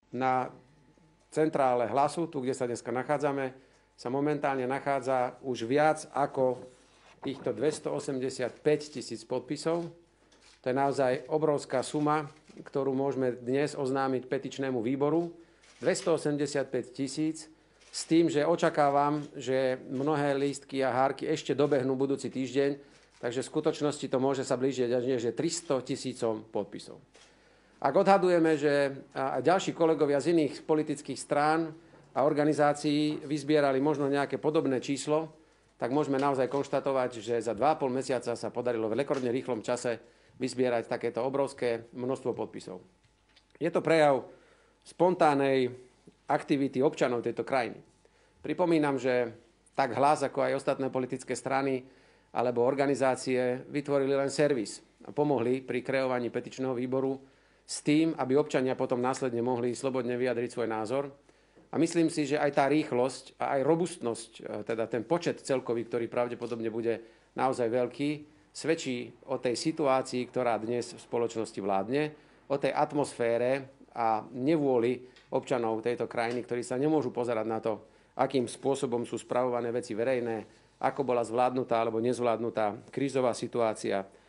na centrále Hlasu, tu, kde sa dneska nachádzame, sa momentálne nachádza už viac ako týchto 285 000 podpisov. To je naozaj obrovská suma, ktorú môžeme dnes oznámiť petičnému výboru. 285 000 s tým, že očakávam, že mnohé lístky a hárky ešte dobehnú budúci týždeň, takže v skutočnosti to môže sa blížiť až 300 000 podpisov. Ak odhadujeme, že aj ďalší kolegovia z iných politických strán a organizácií vyzbierali možno nejaké podobné číslo, tak môžeme naozaj konštatovať, že za 2,5 mesiaca sa podarilo v rekordne rýchlom čase vyzbierať takéto obrovské množstvo podpisov. Je to prejav spontánnej aktivity občanov tejto krajiny. Pripomínam, že tak Hlas, ako aj ostatné politické strany alebo organizácie vytvorili len servis a pomohli pri kreovaní petičného výboru s tým, aby občania potom následne mohli slobodne vyjadriť svoj názor. A myslím si, že aj tá rýchlosť a aj robustnosť, teda ten počet celkový, ktorý pravdepodobne bude naozaj veľký, svedčí o tej situácii, ktorá dnes v spoločnosti vládne, o tej atmosfére a nevôli občanov tejto krajiny, ktorí sa nemôžu pozerať na to, akým spôsobom sú spravované veci verejné, ako bola zvládnutá alebo nezvládnutá krízová situácia,